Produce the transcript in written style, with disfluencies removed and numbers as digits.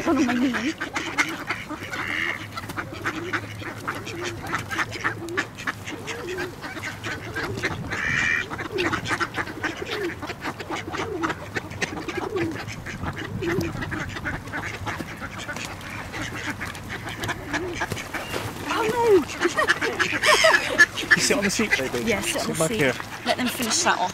ako ng mainit. You sit on the seat, baby. Yes, sit on the back seat. here. Let them finish that off.